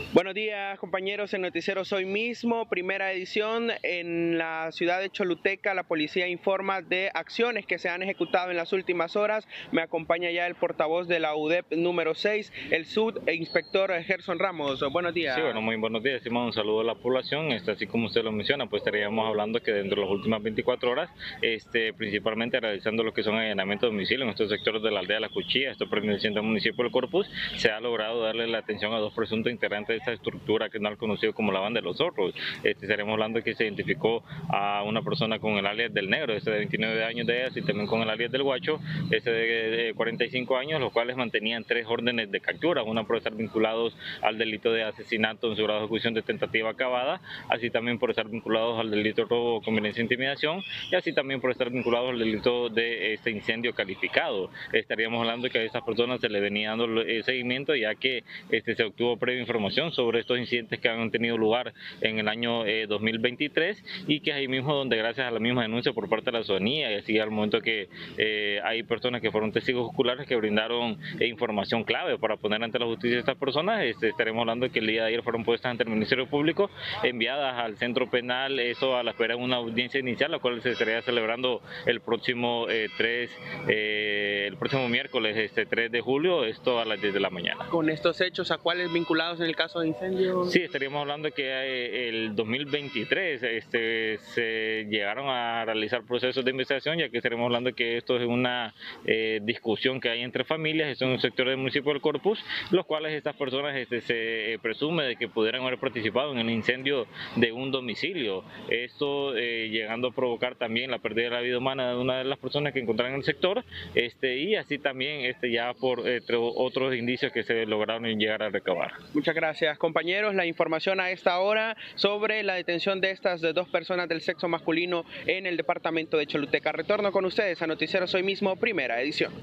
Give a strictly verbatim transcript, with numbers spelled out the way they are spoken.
Buenos días, compañeros, en Noticiero Hoy Mismo, primera edición. En la ciudad de Choluteca, la policía informa de acciones que se han ejecutado en las últimas horas. Me acompaña ya el portavoz de la U D E P número seis, el subinspector Gerson Ramos. Buenos días. Sí, bueno, muy buenos días, Simón. Un saludo a la población. Este, así como usted lo menciona, pues estaríamos hablando que dentro de las últimas veinticuatro horas, este, principalmente realizando lo que son allanamientos de domicilio en estos sectores de la aldea La Cuchilla, esto perteneciente al municipio del Corpus, se ha logrado darle la atención a dos presuntos integrantes de esta estructura que no han conocido como la Banda de los Zorros. Este, estaremos hablando que se identificó a una persona con el alias del Negro, este de veintinueve años de edad, y también con el alias del Guacho, este de cuarenta y cinco años, los cuales mantenían tres órdenes de captura, una por estar vinculados al delito de asesinato en su grado de ejecución de tentativa acabada, así también por estar vinculados al delito de robo con violencia e intimidación, y así también por estar vinculados al delito de este incendio calificado. Estaríamos hablando de que a estas personas se le venía dando el seguimiento, ya que este, se obtuvo previa información sobre estos incidentes que han tenido lugar en el año eh, dos mil veintitrés, y que es ahí mismo donde, gracias a la misma denuncia por parte de la ciudadanía, y así al momento que eh, hay personas que fueron testigos oculares que brindaron eh, información clave para poner ante la justicia a estas personas, este, estaremos hablando de que el día de ayer fueron puestas ante el Ministerio Público, enviadas al centro penal, eso a la espera de una audiencia inicial, la cual se estaría celebrando el próximo eh, tres, eh, el próximo miércoles, este tres de julio, esto a las diez de la mañana. Con estos hechos, ¿a cuáles vinculados en el caso de incendio? Sí, estaríamos hablando de que eh, el dos mil veintitrés este, se llegaron a realizar procesos de investigación, ya que estaremos hablando de que esto es una eh, discusión que hay entre familias, esto es un sector del municipio del Corpus, los cuales estas personas este, se eh, presume de que pudieran haber participado en el incendio de un domicilio, esto eh, llegando a provocar también la pérdida de la vida humana de una de las personas que encontraron en el sector, este, y así también este, ya por entre otros indicios que se lograron llegar a recabar. Muchas gracias, compañeros. La información a esta hora sobre la detención de estas dos personas del sexo masculino en el departamento de Choluteca. Retorno con ustedes a Noticiero Hoy Mismo, primera edición.